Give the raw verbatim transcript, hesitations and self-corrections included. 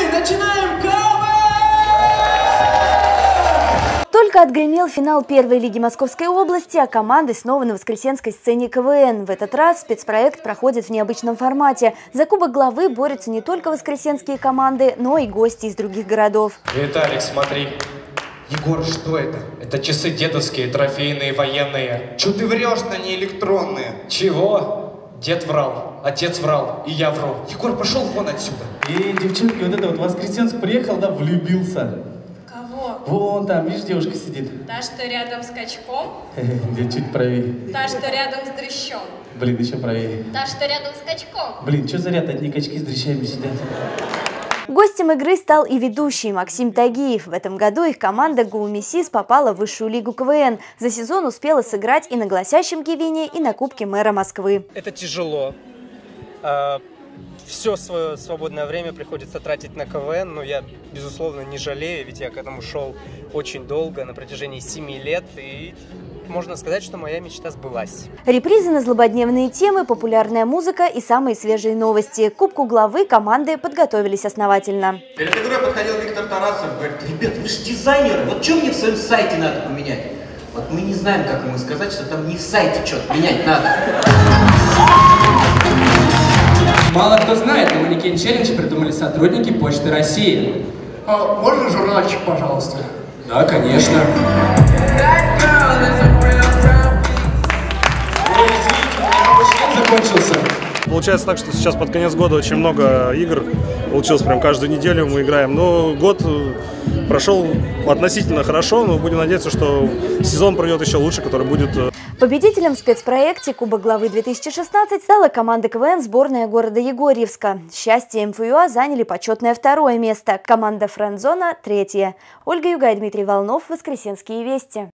начинаем КВН! Только отгремел финал первой лиги Московской области, а команды снова на воскресенской сцене КВН. В этот раз спецпроект проходит в необычном формате. За Кубок Главы борются не только воскресенские команды, но и гости из других городов. Виталик, смотри. Егор, что это? Это часы дедовские, трофейные, военные. Чё ты врешь-то, не электронные? Чего? Дед врал, отец врал, и я вру. Егор, пошел вон отсюда. Эй, девчонки, вот это вот Воскресенск приехал, да, влюбился. Кого? Вон там, видишь, девушка сидит. Та, что рядом с качком? Где чуть правее. Та, что рядом с дрыщом? Блин, еще правее. Та, что рядом с качком? Блин, что за ряд, одни качки с дрыщами сидят. Гостем игры стал и ведущий Максим Тагиев. В этом году их команда ГУМИСИС попала в высшую лигу КВН. За сезон успела сыграть и на «Голосящем Кивине», и на Кубке мэра Москвы. Это тяжело. Все свое свободное время приходится тратить на КВН, но я, безусловно, не жалею, ведь я к этому шел очень долго, на протяжении семи лет, и можно сказать, что моя мечта сбылась. Репризы на злободневные темы, популярная музыка и самые свежие новости. К Кубку Главы команды подготовились основательно. Перед игрой подходил Виктор Тарасов, говорит: ребят, вы же дизайнеры, вот что мне в своем сайте надо поменять? Вот мы не знаем, как ему сказать, что там не в сайте что-то менять надо. Мало кто знает, но Манекен Челлендж придумали сотрудники Почты России. А можно журнальчик, пожалуйста? Да, конечно. Ой, извините, у меня рабочий день закончился. Получается так, что сейчас под конец года очень много игр. Получилось прям каждую неделю мы играем. Но год прошел относительно хорошо, но будем надеяться, что сезон пройдет еще лучше, который будет... Победителем в спецпроекте Кубок Главы две тысячи шестнадцать стала команда КВН сборная города Егорьевска. Счастье МФЮА заняли почетное второе место, команда Френдзона – третье. Ольга Югай, Дмитрий Волнов, Воскресенские вести.